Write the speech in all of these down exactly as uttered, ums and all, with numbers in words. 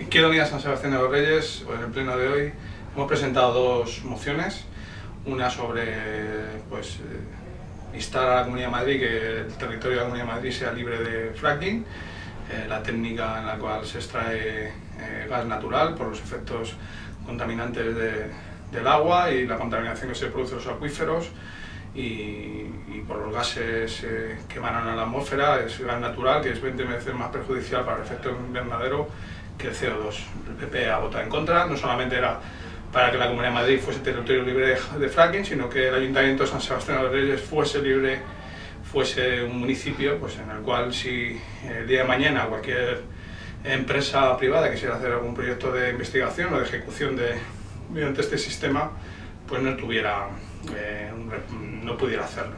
Izquierda Unida San Sebastián de los Reyes, en el pleno de hoy, hemos presentado dos mociones. Una sobre pues, eh, instar a la Comunidad de Madrid que el territorio de la Comunidad de Madrid sea libre de fracking, eh, la técnica en la cual se extrae eh, gas natural por los efectos contaminantes de, del agua y la contaminación que se produce en los acuíferos y, y por los gases eh, que emanan a la atmósfera. Es gas natural que es veinte veces más perjudicial para el efecto invernadero que el C O dos. El P P ha votado en contra. No solamente era para que la Comunidad de Madrid fuese territorio libre de, de fracking, sino que el Ayuntamiento de San Sebastián de los Reyes fuese libre, fuese un municipio pues, en el cual si el día de mañana cualquier empresa privada quisiera hacer algún proyecto de investigación o de ejecución de, mediante este sistema, pues no tuviera, eh, no pudiera hacerlo.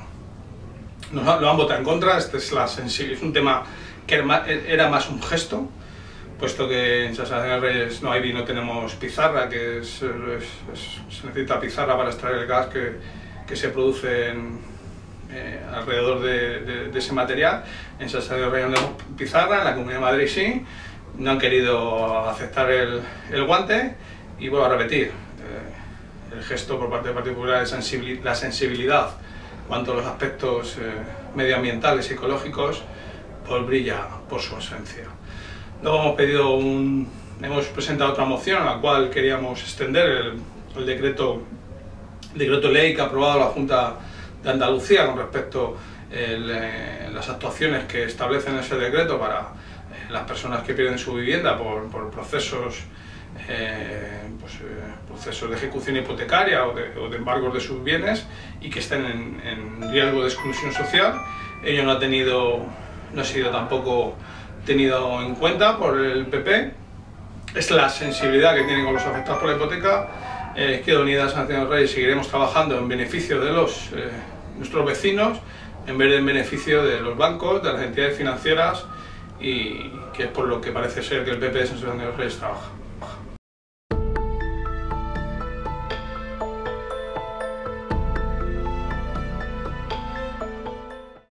Nos lo han votado en contra. Este es, la es un tema que era más un gesto, puesto que en San Sebastián de los Reyes no, hay, no tenemos pizarra, que es, es, es, se necesita pizarra para extraer el gas que, que se produce en, eh, alrededor de, de, de ese material. En San Sebastián de los Reyes no tenemos pizarra, en la Comunidad de Madrid sí, no han querido aceptar el, el guante y vuelvo a repetir, eh, el gesto por parte del Partido Popular es sensibil, la sensibilidad cuanto a los aspectos eh, medioambientales y ecológicos, pues brilla por su ausencia. Luego hemos pedido un, hemos presentado otra moción a la cual queríamos extender el, el decreto, el decreto ley que ha aprobado la Junta de Andalucía con respecto a eh, las actuaciones que establecen ese decreto para eh, las personas que pierden su vivienda por, por procesos, eh, pues, eh, procesos de ejecución hipotecaria o de, o de embargos de sus bienes y que estén en, en riesgo de exclusión social. Ello no ha tenido, no ha sido tampoco tenido en cuenta por el P P. Es la sensibilidad que tienen con los afectados por la hipoteca. eh, Izquierda Unida San Sebastián de los Reyes seguiremos trabajando en beneficio de los, eh, nuestros vecinos en vez de en beneficio de los bancos, de las entidades financieras, y que es por lo que parece ser que el P P de San Sebastián de los Reyes trabaja.